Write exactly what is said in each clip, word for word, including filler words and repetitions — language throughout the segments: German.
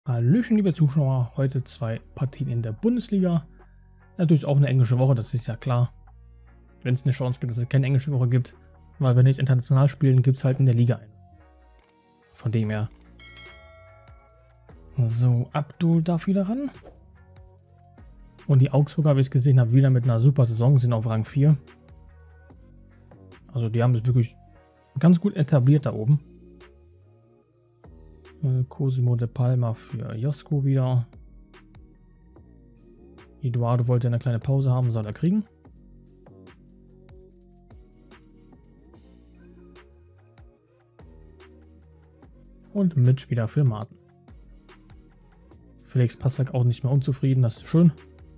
Hallöchen, liebe Zuschauer, heute zwei Partien in der Bundesliga. Natürlich auch eine englische Woche, das ist ja klar. Wenn es eine Chance gibt, dass es keine englische Woche gibt, weil wir nicht international spielen, gibt es halt in der Liga eine. Von dem her. So, Abdul darf wieder ran. Und die Augsburger, wie ich es gesehen habe, wieder mit einer super Saison, sind auf Rang vier. Also die haben es wirklich ganz gut etabliert da oben. Cosimo de Palma für Josko wieder. Eduardo wollte eine kleine Pause haben, soll er kriegen. Und Mitch wieder für Martin. Felix Passack auch nicht mehr unzufrieden, das ist schön.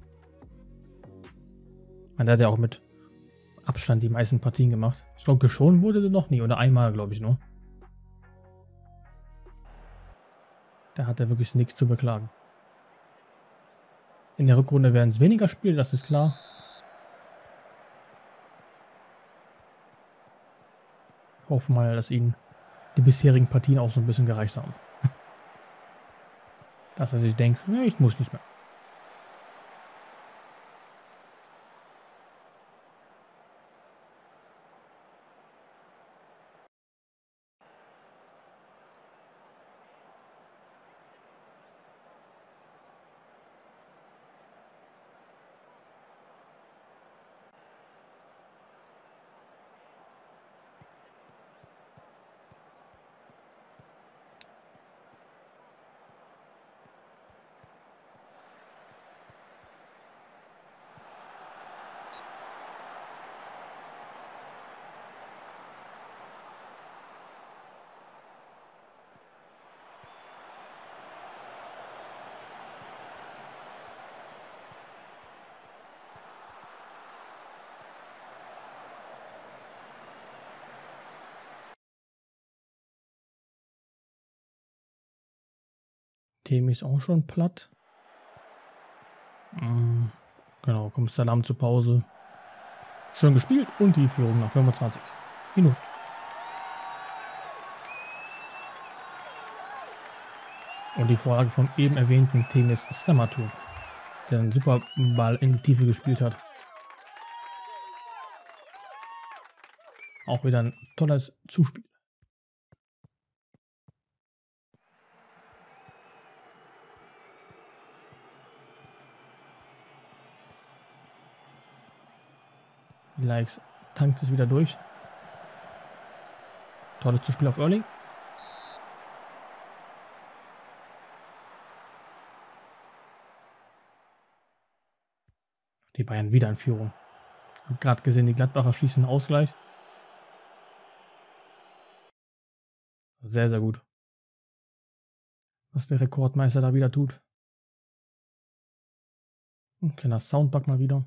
Man hat ja auch mit Abstand die meisten Partien gemacht. Ich glaube, geschont wurde der noch nie, oder einmal, glaube ich, nur. Da hat er wirklich nichts zu beklagen. In der Rückrunde werden es weniger Spiele, das ist klar. Hoffen mal, dass ihnen die bisherigen Partien auch so ein bisschen gereicht haben. Dass er sich denkt, ja, ich muss nicht mehr. Themi ist auch schon platt. Mhm. Genau, kommt Salam zur Pause. Schön gespielt und die Führung nach fünfundzwanzig Minuten. Und die Vorlage vom eben erwähnten Temis Stamatu, der einen super Ball in die Tiefe gespielt hat. Auch wieder ein tolles Zuspiel. Die Likes tankt es wieder durch. Tolles Zuspiel auf Erling. Die Bayern wieder in Führung. Ich habe gerade gesehen, die Gladbacher schießen einen Ausgleich. Sehr, sehr gut. Was der Rekordmeister da wieder tut. Ein kleiner Soundbug mal wieder.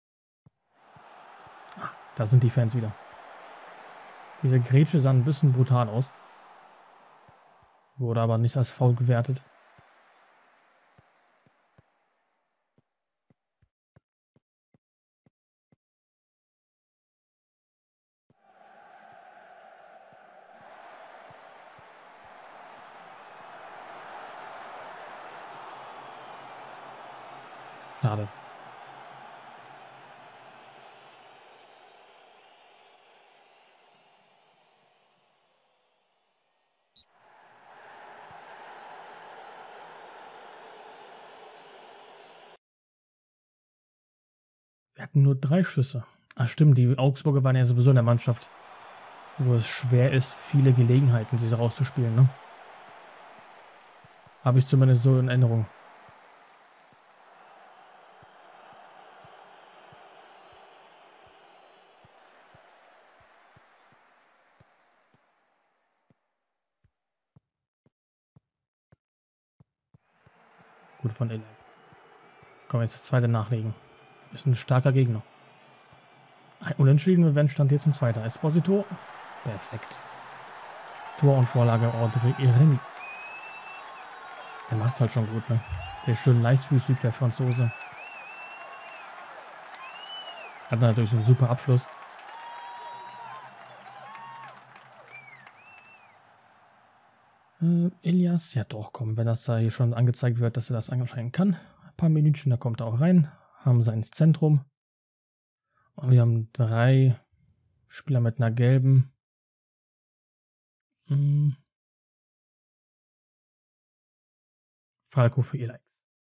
Ah, da sind die Fans wieder. Diese Grätsche sah ein bisschen brutal aus. Wurde aber nicht als faul gewertet. Schade. Wir hatten nur drei Schüsse. Ach stimmt, die Augsburger waren ja sowieso in der Mannschaft, wo es schwer ist, viele Gelegenheiten sich rauszuspielen, ne? Habe ich zumindest so in Erinnerung. Gut von Elek. Komm, jetzt das zweite nachlegen. Ist ein starker Gegner. Ein Unentschieden, wenn stand jetzt ein zweiter. Esposito. Perfekt. Tor und Vorlage Audrey Remy. Der macht's halt schon gut, ne? Der ist schön leichtfüßig, der Franzose. Hat natürlich einen super Abschluss. Äh, Elias, ja doch, komm, wenn das da hier schon angezeigt wird, dass er das anscheinend kann. Ein paar Minütchen, da kommt er auch rein. Haben sein Zentrum. Und wir haben drei Spieler mit einer gelben. Hm. Falco für Elias.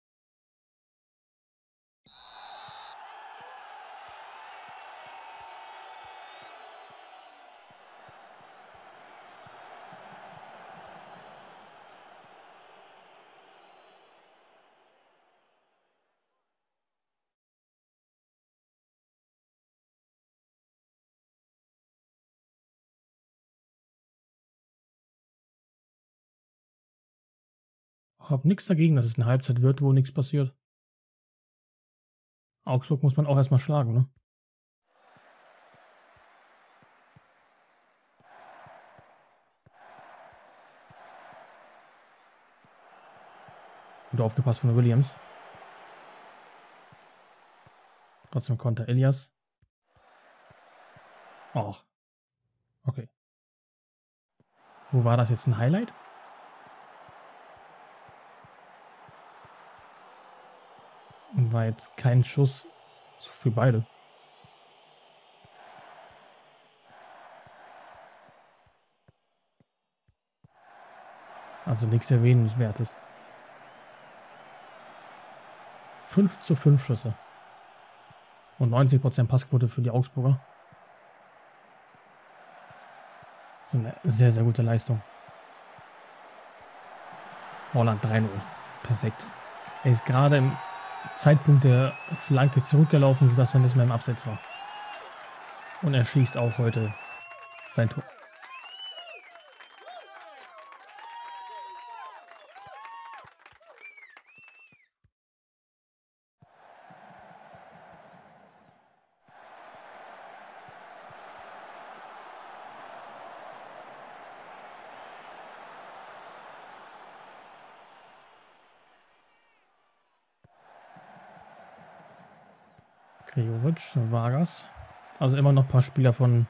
Hab nichts dagegen, dass es eine Halbzeit wird, wo nichts passiert. Augsburg muss man auch erstmal schlagen, ne? Gut aufgepasst von Williams. Trotzdem Konter Elias. Ach. Okay. Wo war das jetzt ein Highlight? War jetzt kein Schuss für beide. Also nichts Erwähnenswertes. fünf zu fünf Schüsse. Und neunzig Prozent Passquote für die Augsburger. Eine sehr, sehr gute Leistung. Holland drei null. Perfekt. Er ist gerade im Zeitpunkt der Flanke zurückgelaufen, sodass er nicht mehr im Abseits war. Und er schießt auch heute sein Tor. Gregovic, Vargas. Also immer noch ein paar Spieler von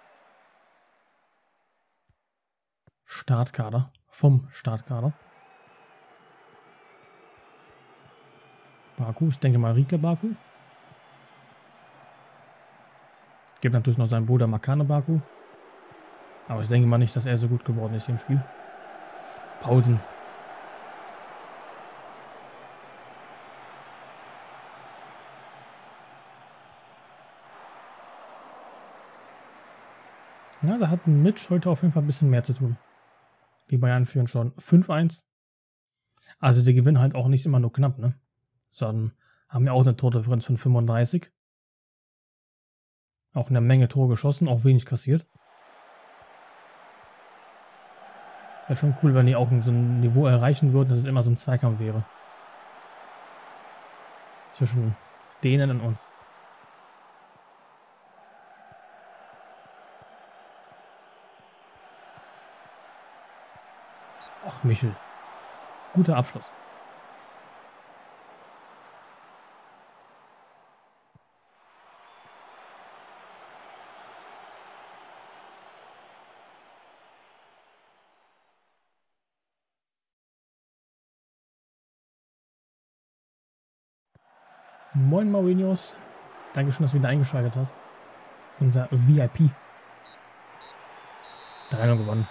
Startkader. Vom Startkader. Baku, ich denke mal Riedle Baku. Gibt natürlich noch seinen Bruder Makane Baku. Aber ich denke mal nicht, dass er so gut geworden ist im Spiel. Paulsen. Ja, da hat Mitch heute auf jeden Fall ein bisschen mehr zu tun. Die Bayern führen schon fünf eins. Also die gewinnen halt auch nicht immer nur knapp, ne? Sondern haben ja auch eine Tordifferenz von fünfunddreißig. Auch eine Menge Tore geschossen, auch wenig kassiert. Wäre schon cool, wenn die auch so ein Niveau erreichen würden, dass es immer so ein Zweikampf wäre. Zwischen denen und uns. Ach, Michel. Guter Abschluss. Moin Maurinius. Dankeschön, dass du wieder eingeschaltet hast. Unser V I P. drei null gewonnen.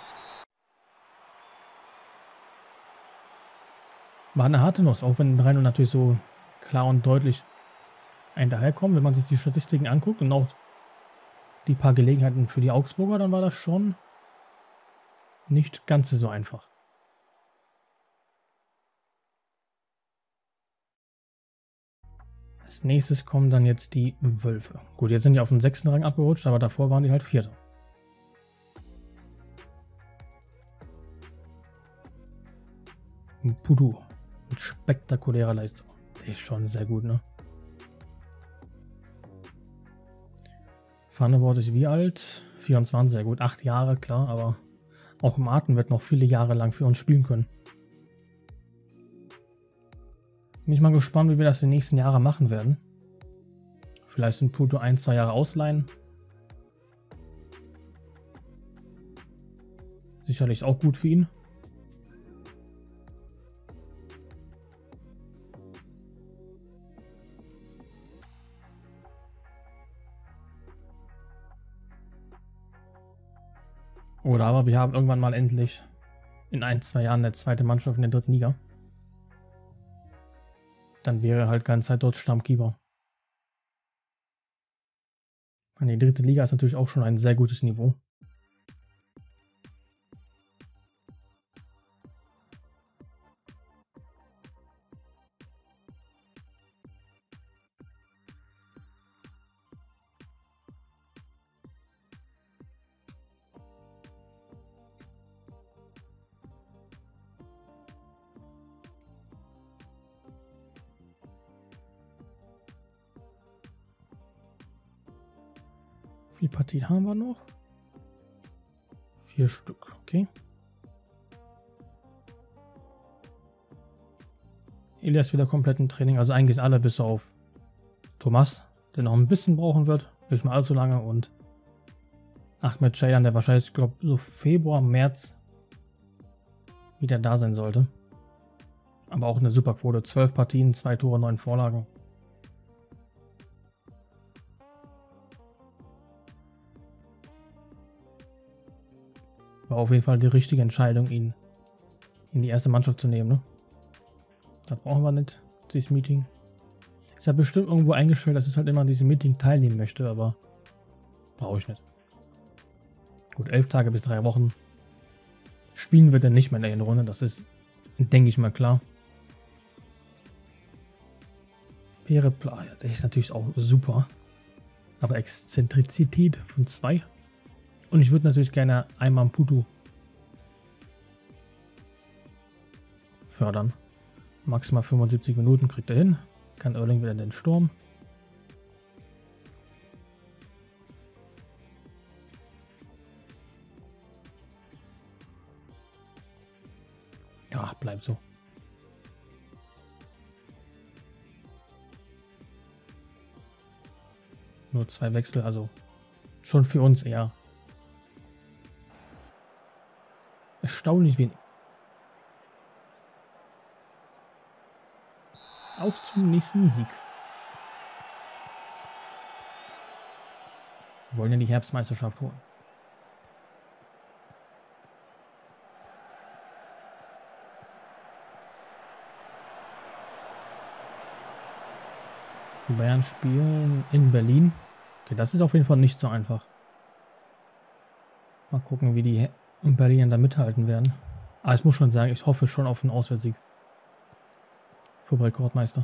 War eine harte Nuss, auch wenn drei null natürlich so klar und deutlich ein daherkommt. Wenn man sich die Statistiken anguckt und auch die paar Gelegenheiten für die Augsburger, dann war das schon nicht ganz so einfach. Als nächstes kommen dann jetzt die Wölfe. Gut, jetzt sind die auf den sechsten Rang abgerutscht, aber davor waren die halt Vierter. Pudu. Mit spektakulärer Leistung. Der ist schon sehr gut, ne? Pfannewort ist wie alt? vierundzwanzig, sehr gut. acht Jahre, klar, aber auch Martin wird noch viele Jahre lang für uns spielen können. Bin ich mal gespannt, wie wir das in den nächsten Jahren machen werden. Vielleicht sind Pudu ein, zwei Jahre ausleihen. Sicherlich auch gut für ihn. Oder aber wir haben irgendwann mal endlich in ein, zwei Jahren eine zweite Mannschaft in der dritten Liga. Dann wäre halt ganz Zeit dort Stammkeeper. Und die dritte Liga ist natürlich auch schon ein sehr gutes Niveau. Wie viele Partien haben wir noch? Vier Stück, okay. Elias wieder komplett im Training, also eigentlich alle bis auf Thomas, der noch ein bisschen brauchen wird, nicht mal allzu lange, und Ahmed Ceyhan, der wahrscheinlich, ich glaube, so Februar, März wieder da sein sollte. Aber auch eine super Quote, zwölf Partien, zwei Tore, neun Vorlagen. War auf jeden Fall die richtige Entscheidung, ihn in die erste Mannschaft zu nehmen. Ne? Da brauchen wir nicht dieses Meeting. Ist ja bestimmt irgendwo eingestellt, dass ich halt immer an diesem Meeting teilnehmen möchte, aber brauche ich nicht. Gut, elf Tage bis drei Wochen spielen wir dann nicht mehr in der Hinrunde. Das ist, denke ich mal, klar. Perepla, ja, der ist natürlich auch super. Aber Exzentrizität von zwei. Und ich würde natürlich gerne einmal Putu fördern. Maximal fünfundsiebzig Minuten kriegt er hin. Kann Erling wieder in den Sturm. Ja, bleibt so. Nur zwei Wechsel, also schon für uns eher erstaunlich wenig. Auf zum nächsten Sieg. Wir wollen ja die Herbstmeisterschaft holen. Die Bayern spielen in Berlin. Okay, das ist auf jeden Fall nicht so einfach. Mal gucken, wie die in Berlin da mithalten werden. Aber ich muss schon sagen, ich hoffe schon auf einen Auswärtssieg. Für Rekordmeister.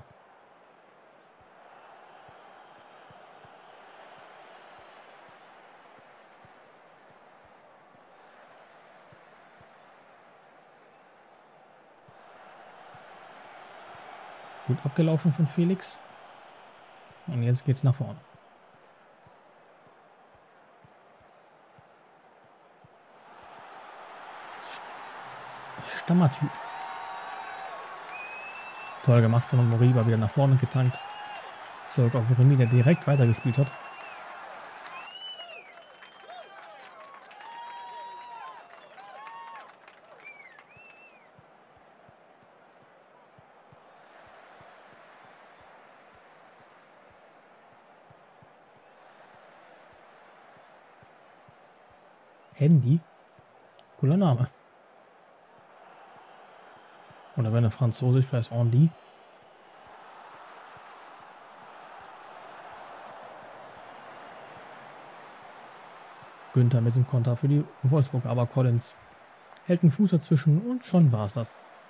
Gut abgelaufen von Felix. Und jetzt geht's nach vorne. Stammertyp. Toll gemacht von Moriba, wieder nach vorne getankt. Zurück auf Remy, der direkt weitergespielt hat. Handy? Cooler Name. Oder wenn er französisch, vielleicht Andy. Günther mit dem Konter für die Wolfsburg, aber Collins hält einen Fuß dazwischen und schon war es das.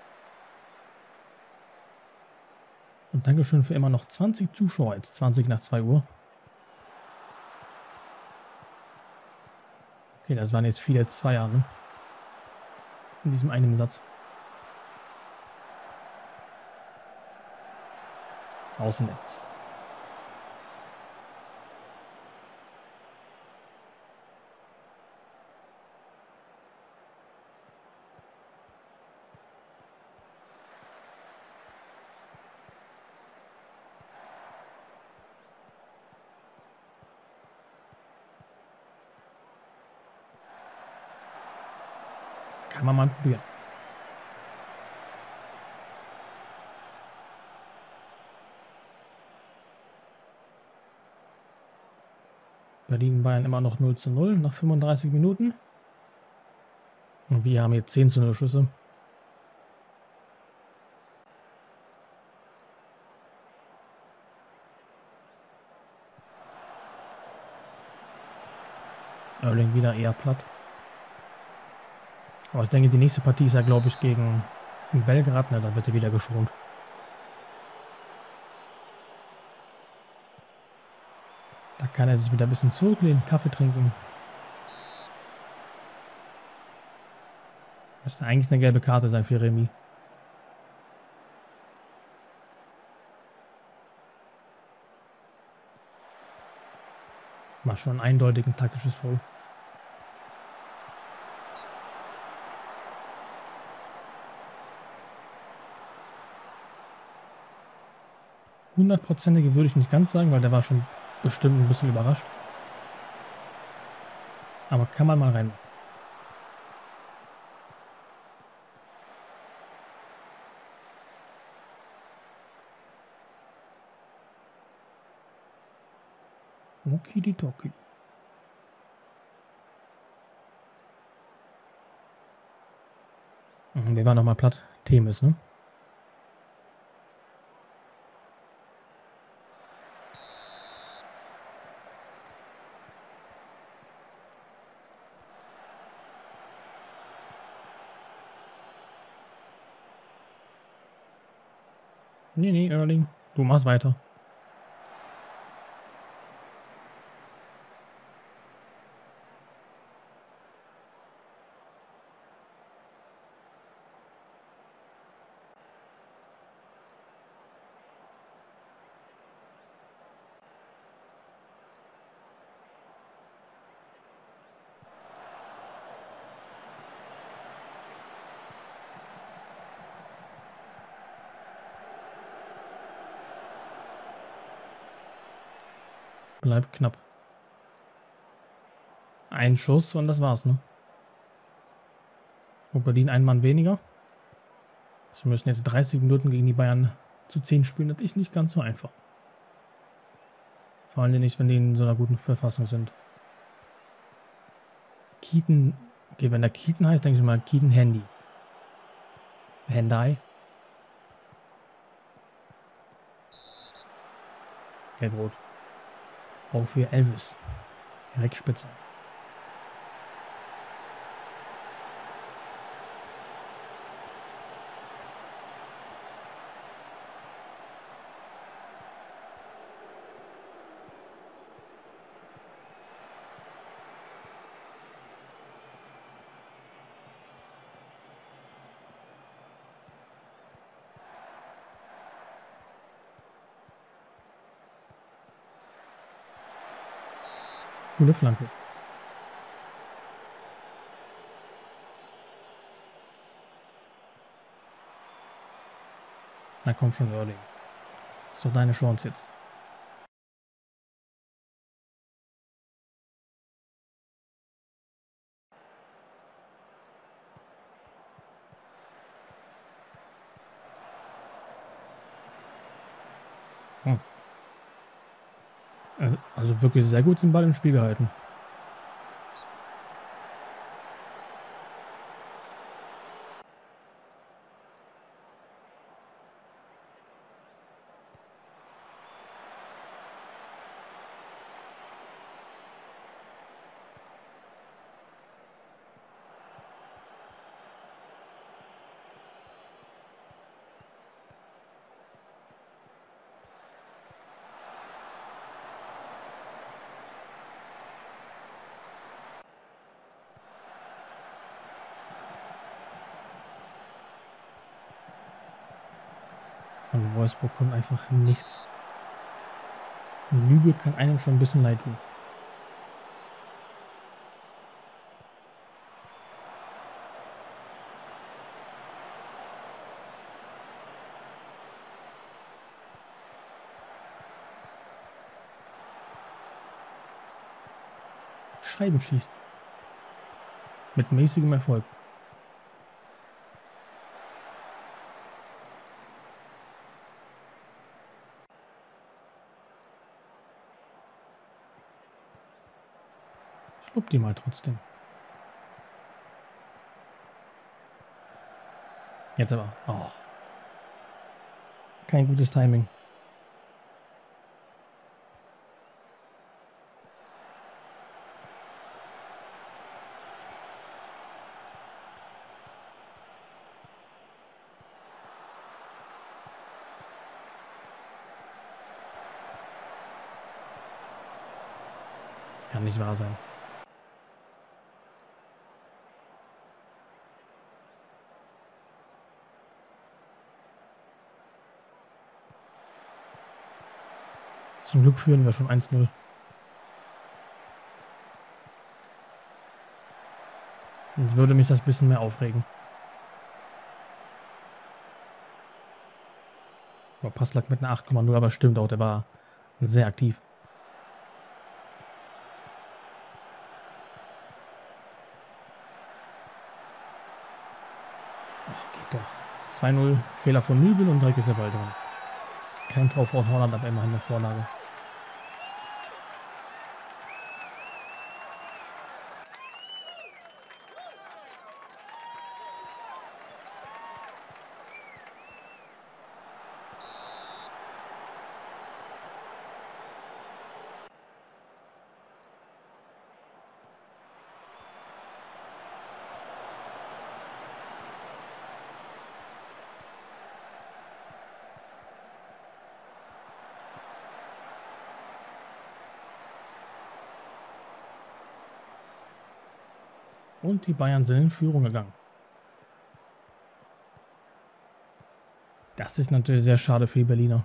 Und Dankeschön für immer noch zwanzig Zuschauer, jetzt zwanzig nach zwei Uhr. Okay, das waren jetzt viele Zweier, ne? In diesem einen Satz. Außennetz. Kann man mal probieren. Berlin Bayern immer noch null zu null nach fünfunddreißig Minuten. Und wir haben jetzt zehn zu null Schüsse. Erling wieder eher platt. Aber ich denke, die nächste Partie ist ja, glaube ich, gegen Belgrad. Na, da wird er wieder geschont. Da kann er sich wieder ein bisschen zurücklehnen, Kaffee trinken. Müsste eigentlich eine gelbe Karte sein für Remy. War schon eindeutig ein taktisches Foul. Hundertprozentige würde ich nicht ganz sagen, weil der war schon bestimmt ein bisschen überrascht. Aber kann man mal rein. Okidoki. Wir waren nochmal platt. Themis, ne? Nee, nee, Erling. Du machst weiter. Bleibt knapp. Ein Schuss und das war's, ne? Und Berlin ein Mann weniger. Wir müssen jetzt dreißig Minuten gegen die Bayern zu zehn spielen. Das ist nicht ganz so einfach. Vor allem nicht, wenn die in so einer guten Verfassung sind. Keaton. Okay, wenn der Keaton heißt, denke ich mal Keaton Handy. Handai. Gelb-Rot. Auch für Elvis. Reckspitze. Gute Flanke. Na komm schon, Erling. Ist doch deine Chance jetzt. Hm. Also, also wirklich sehr gut den Ball im Spiel gehalten. Von Wolfsburg kommt einfach nichts. Lübeck kann einem schon ein bisschen leid tun. Scheiben schießt. Mit mäßigem Erfolg. Schlupp die mal trotzdem. Jetzt aber. Oh. Kein gutes Timing. Kann nicht wahr sein. Zum Glück führen wir schon eins null. Und würde mich das ein bisschen mehr aufregen. Aber Passlack mit einer acht Komma null, aber stimmt auch, der war sehr aktiv. Ach, geht doch. zwei null, Fehler von Nübel und direkt ist der Ball dran. Kein Tor von Holland, aber immerhin eine Vorlage. Und die Bayern sind in Führung gegangen. Das ist natürlich sehr schade für die Berliner.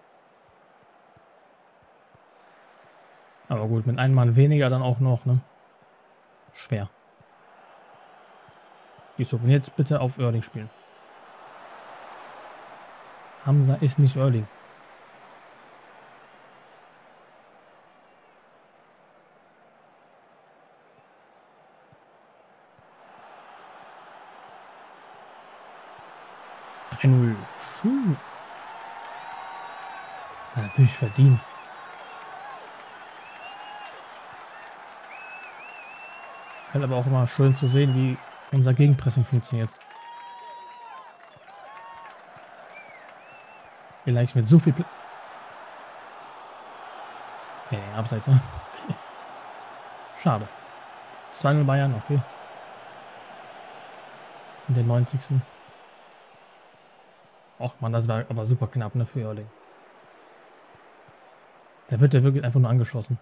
Aber gut, mit einem Mann weniger dann auch noch, ne? Schwer. Ich so, jetzt bitte auf Oerling spielen. Hamza ist nicht Oerling. drei null. Schuh. Natürlich verdient. Halt aber auch immer schön zu sehen, wie unser Gegenpressing funktioniert. Vielleicht mit so viel... Pla ja, ja, abseits, ne? Okay. Schade. zwei null Bayern, okay. In den neunzigsten Och man, das war aber super knapp, ne, für Oerling. Da wird der wirklich einfach nur angeschossen.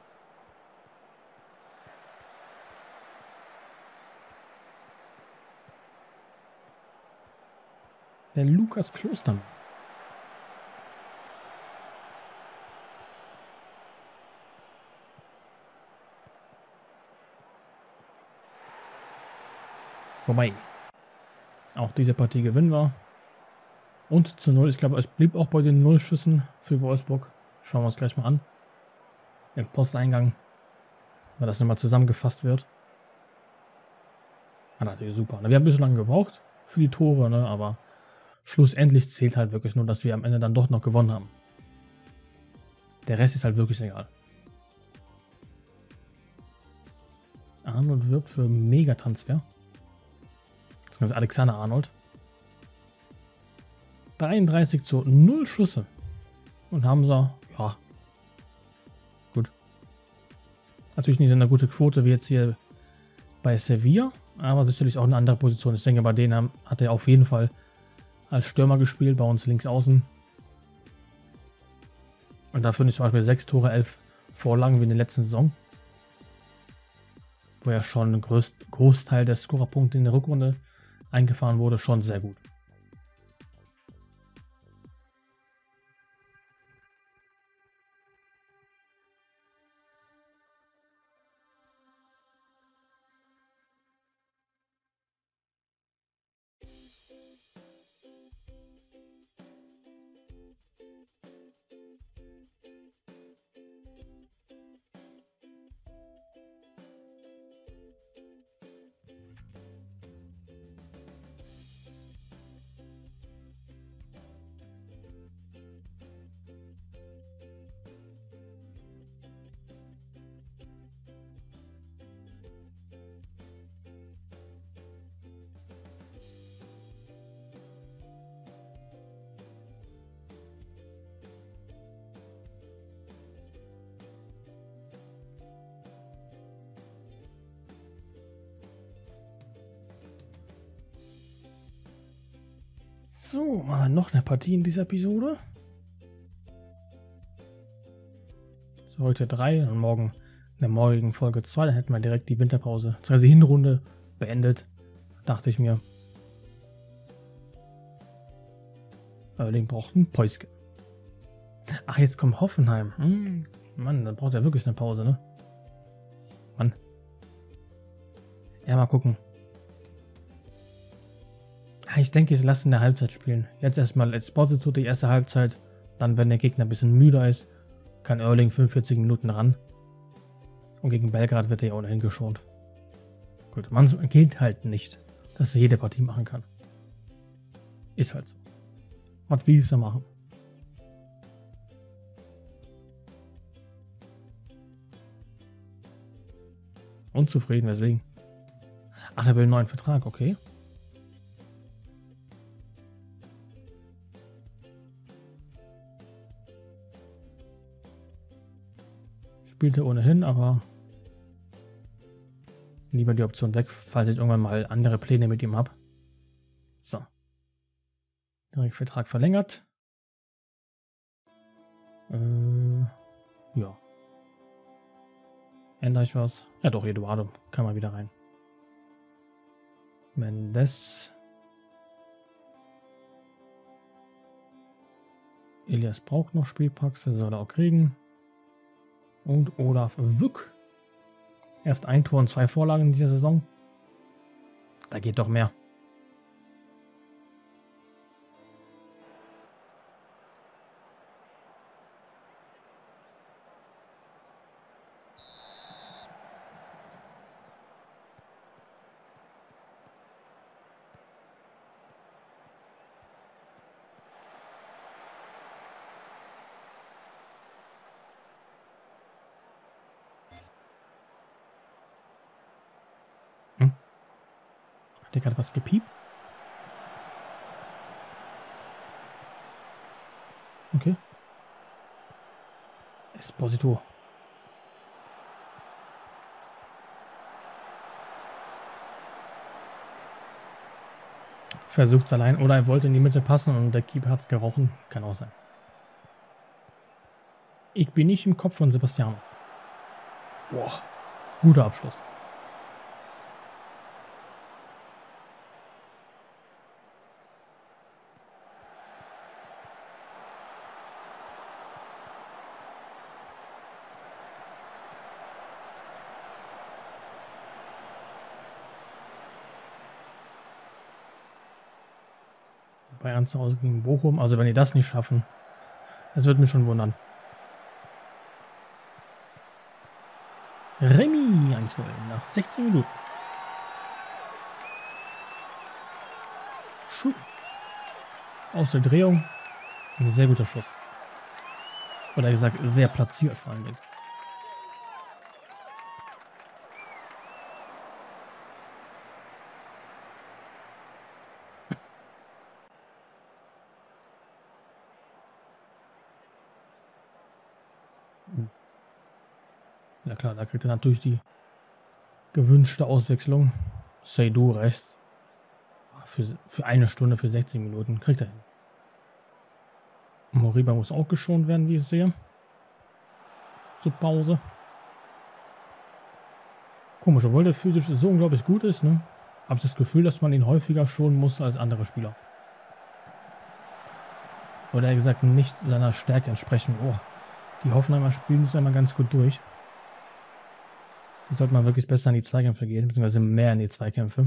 Der Lukas Klostermann. Vorbei. Auch diese Partie gewinnen wir. Und zu null. Ich glaube, es blieb auch bei den null Schüssen für Wolfsburg. Schauen wir uns gleich mal an. Im Posteingang, weil das nochmal zusammengefasst wird. Ah, natürlich super. Wir haben ein bisschen lange gebraucht für die Tore, ne? Aber schlussendlich zählt halt wirklich nur, dass wir am Ende dann doch noch gewonnen haben. Der Rest ist halt wirklich egal. Arnold wirbt für Megatransfer. Beziehungsweise Alexander Arnold. dreiunddreißig zu null Schüsse. Und Hamza, ja. Gut. Natürlich nicht so eine gute Quote wie jetzt hier bei Sevilla. Aber sicherlich auch eine andere Position. Ich denke, bei denen hat er auf jeden Fall als Stürmer gespielt. Bei uns links außen. Und dafür nicht zum Beispiel sechs Tore, elf Vorlagen wie in der letzten Saison. Wo ja schon ein Groß Großteil der Scorerpunkte in der Rückrunde eingefahren wurde. Schon sehr gut. So, machen wir noch eine Partie in dieser Episode. So, heute drei und morgen in der morgigen Folge zwei. Dann hätten wir direkt die Winterpause, das heißt die Hinrunde beendet. Dachte ich mir. Erling braucht ein Päuschen. Ach, jetzt kommt Hoffenheim. Hm, Mann, dann braucht er wirklich eine Pause, ne? Mann. Ja, mal gucken. Ich denke, ich lasse in der Halbzeit spielen. Jetzt erstmal Esposito die erste Halbzeit. Dann, wenn der Gegner ein bisschen müder ist, kann Erling fünfundvierzig Minuten ran. Und gegen Belgrad wird er ja ohnehin geschont. Gut, man geht halt nicht, dass er jede Partie machen kann. Ist halt so. Was will ich da machen? Unzufrieden, weswegen? Ach, er will einen neuen Vertrag, okay. Spielt er ohnehin, aber lieber die Option weg, falls ich irgendwann mal andere Pläne mit ihm habe. So. Direkt Vertrag verlängert. Äh, ja. Ändere ich was? Ja doch, Eduardo. Kann mal wieder rein. Mendes. Elias braucht noch Spielpraxis, soll er auch kriegen. Und Olaf Wück. Erst ein Tor und zwei Vorlagen in dieser Saison. Da geht doch mehr. Der hat was gepiept. Okay. Esposito. Versucht es allein. Oder er wollte in die Mitte passen und der Keeper hat es gerochen. Kann auch sein. Ich bin nicht im Kopf von Sebastiano. Boah. Guter Abschluss. Bayern zu Hause gegen Bochum. Also wenn die das nicht schaffen, das wird mich schon wundern. Remy eins null nach sechzehn Minuten. Schön. Aus der Drehung. Ein sehr guter Schuss. Oder gesagt, sehr platziert vor allen Dingen. Ja klar, da kriegt er natürlich die gewünschte Auswechslung. Seydou rechts. Für, für eine Stunde, für sechzig Minuten kriegt er hin. Moriba muss auch geschont werden, wie ich sehe. Zur Pause. Komisch, obwohl der physisch so unglaublich gut ist, ne? Habe ich das Gefühl, dass man ihn häufiger schonen muss als andere Spieler. Oder eher gesagt, nicht seiner Stärke entsprechen. Oh, die Hoffenheimer spielen es ja mal ganz gut durch. Die sollte man wirklich besser in die Zweikämpfe gehen, beziehungsweise mehr in die Zweikämpfe.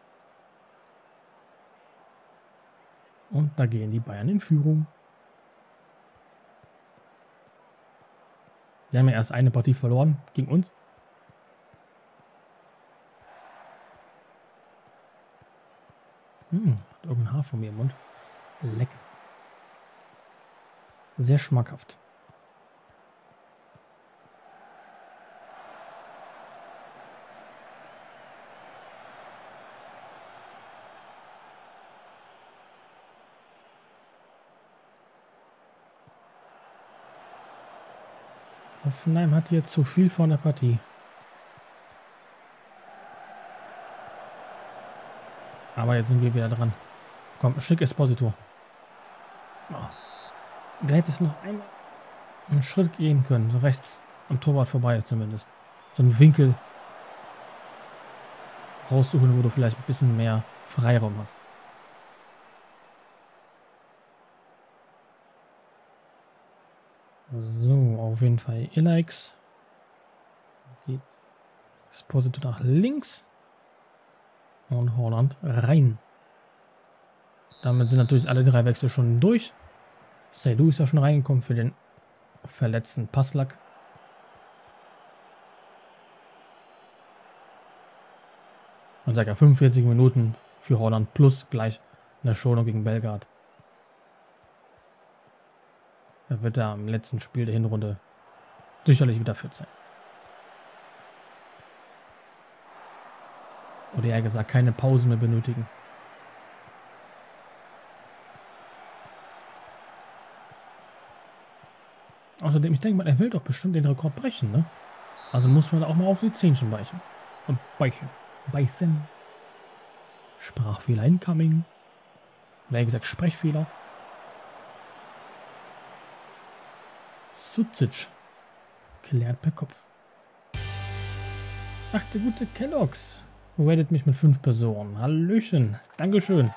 Und da gehen die Bayern in Führung. Wir haben ja erst eine Partie verloren gegen uns. Hm, hat irgendein Haar von mir im Mund. Lecker. Sehr schmackhaft. Hoffenheim hat jetzt zu viel von der Partie. Aber jetzt sind wir wieder dran. Komm, schick Esposito. Oh. Da hätte es noch einmal einen Schritt gehen können, so rechts am Torwart vorbei zumindest. So einen Winkel raussuchen, wo du vielleicht ein bisschen mehr Freiraum hast. So, auf jeden Fall Ilix. Geht Esposito nach links. Und Haaland rein. Damit sind natürlich alle drei Wechsel schon durch. Seydou ist ja schon reingekommen für den verletzten Passlack. Und ca. fünfundvierzig Minuten für Haaland plus gleich eine Schonung gegen Belgrad. Er wird da im letzten Spiel der Hinrunde sicherlich wieder fit sein. Oder eher gesagt, keine Pause mehr benötigen. Außerdem, ich denke mal, er will doch bestimmt den Rekord brechen, ne? Also muss man auch mal auf die Zähnchen beißen. Und beichen. Beißen. Sprachfehler incoming. Oder eher gesagt, Sprechfehler. Sucic. Klärt per Kopf. Ach, der gute Kellogg's. Ratet mich mit fünf Personen. Hallöchen. Dankeschön.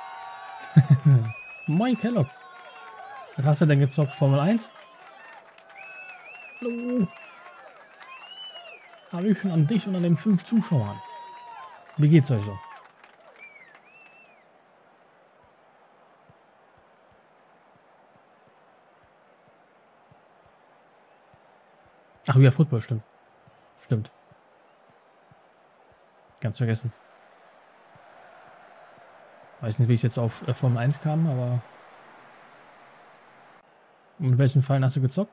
Moin Kellogg's. Was hast du denn gezockt? Formel eins? Hallo. Hallöchen an dich und an den fünf Zuschauern. Wie geht's euch so? Ach, wieder Football, stimmt. Stimmt. Ganz vergessen. Weiß nicht, wie ich jetzt auf äh, Formel eins kam, aber... Mit welchen Fallen hast du gezockt?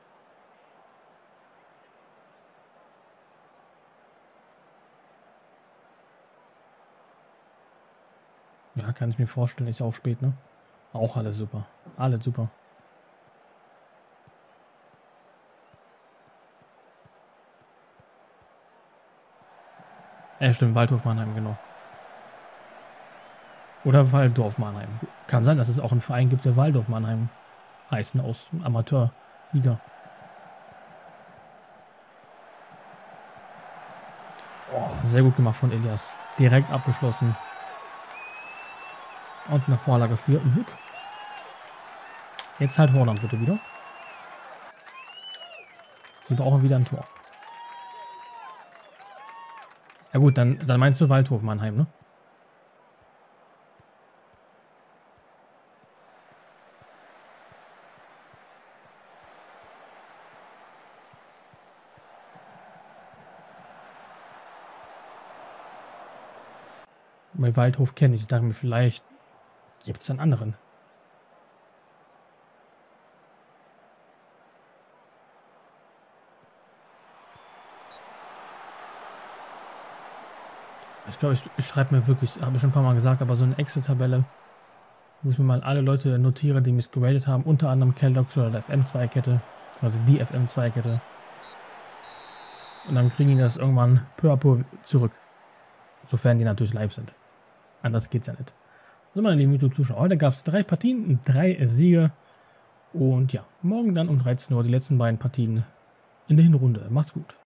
Ja, kann ich mir vorstellen. Ist ja auch spät, ne? Auch alles super. Alles super. Ja, stimmt. Waldhof Mannheim, genau. Oder Waldorf Mannheim. Kann sein, dass es auch einen Verein gibt, der Waldorf Mannheim heißen, aus Amateurliga. Oh, sehr gut gemacht von Elias. Direkt abgeschlossen. Und eine Vorlage für Wück. Jetzt halt Haaland bitte wieder. Sie brauchen wieder ein Tor. Ja gut, dann, dann meinst du Waldhof Mannheim, ne? Bei Waldhof kenne ich. Ich dachte mir, vielleicht gibt es einen anderen. Ich glaube, ich, ich schreibe mir wirklich, habe ich schon ein paar Mal gesagt, aber so eine Excel-Tabelle, wo ich mir mal alle Leute notiere, die mich geratet haben, unter anderem Kellogg's oder der F M zwei Kette, also die F M zwei Kette. Und dann kriegen die das irgendwann peu à peu zurück. Sofern die natürlich live sind. Anders geht's ja nicht. So, meine lieben YouTube-Zuschauer, heute gab es drei Partien, drei Siege. Und ja, morgen dann um dreizehn Uhr die letzten beiden Partien in der Hinrunde. Macht's gut.